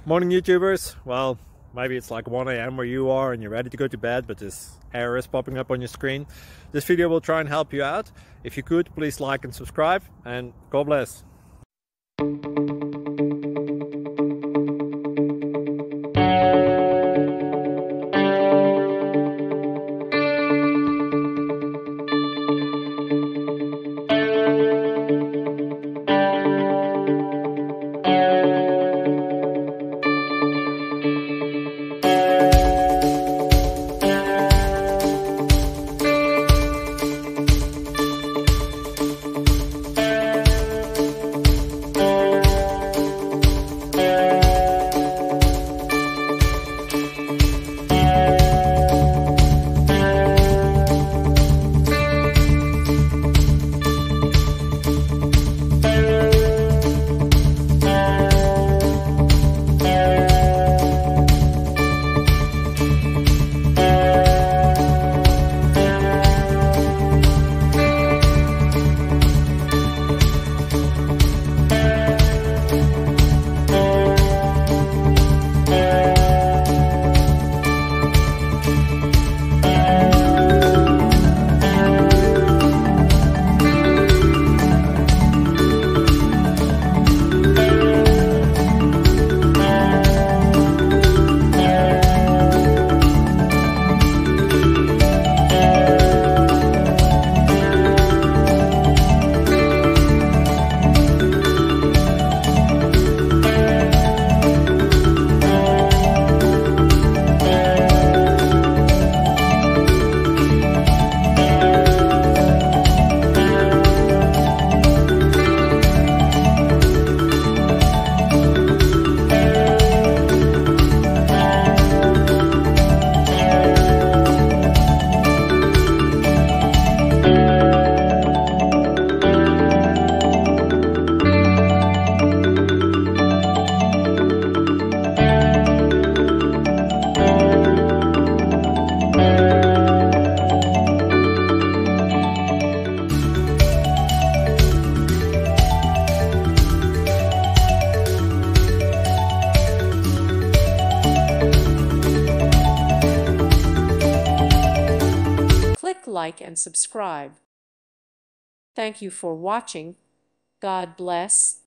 Morning YouTubers. Well, maybe it's like 1 a.m. where you are and you're ready to go to bed, but this error is popping up on your screen. This video will try and help you out. If you could, please like and subscribe, and God bless. Click like and subscribe. Thank you for watching. God bless.